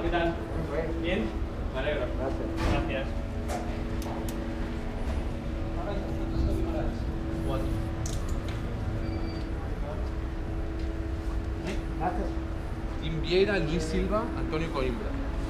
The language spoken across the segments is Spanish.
¿qué tal? ¿Bien? Me alegro. Gracias. Tim Vieira, Luis Silva, Antonio Coimbra.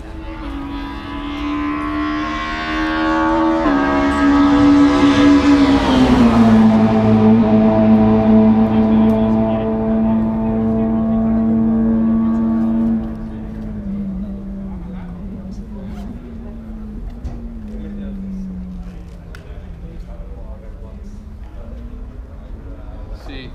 Sí.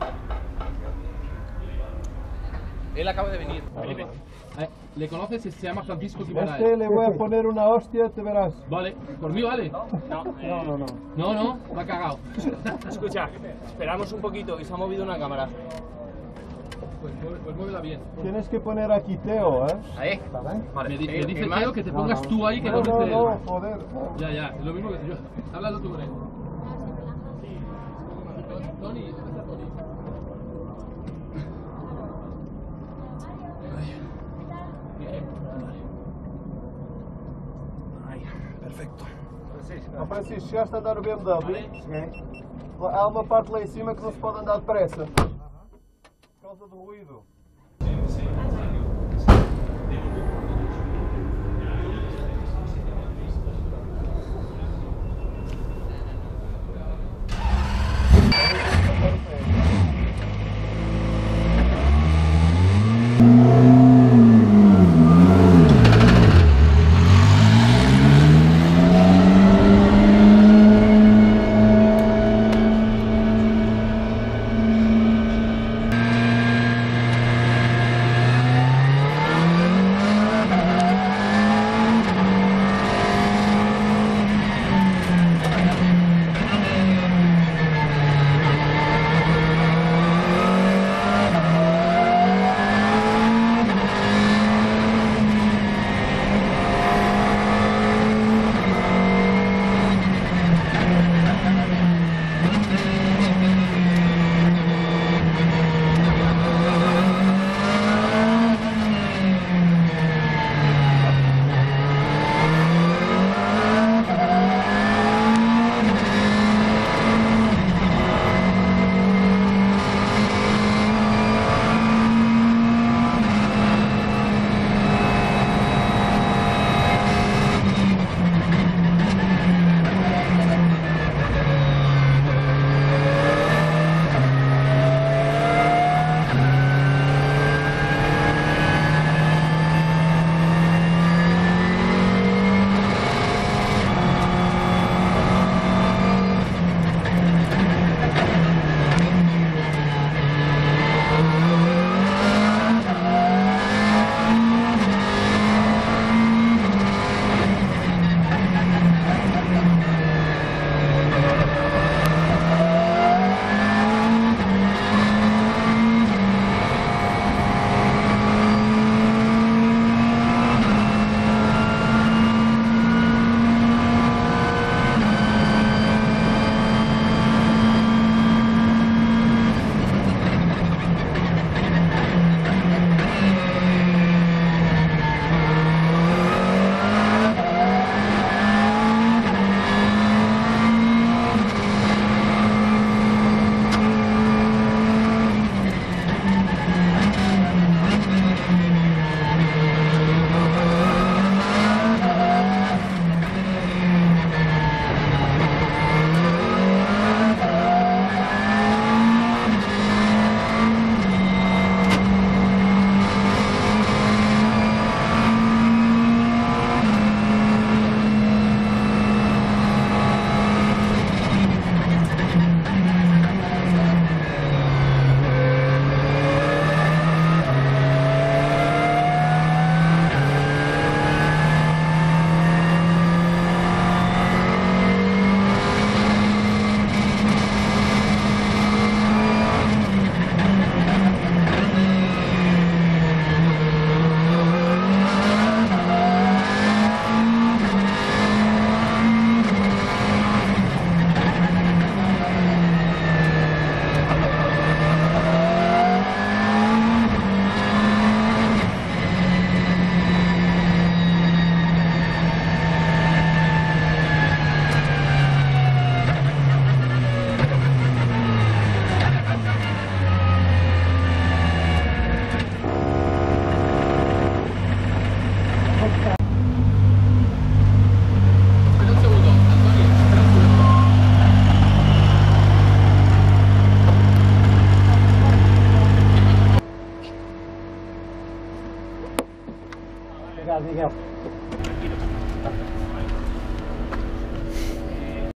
Él acaba de venir. ¿Le conoces? Se llama Francisco Guimaraes. Le voy a poner una hostia, te verás. Vale, por mí vale. No, me ha cagado. Escucha, esperamos un poquito y se ha movido una cámara. Pues muévela bien. Tienes que poner aquí Teo, ¿eh? Ahí. Me dice Teo que te pongas tú ahí que conoces él. No, joder. Ya, lo mismo que yo. Háblalo tú con él. Tony, ¿dónde está Tony? Perfecto. Francisco, chegaste a andar o BMW? Há uma parte lá em cima que não se pode andar depressa. Por causa do ruído. Obrigado, Miguel.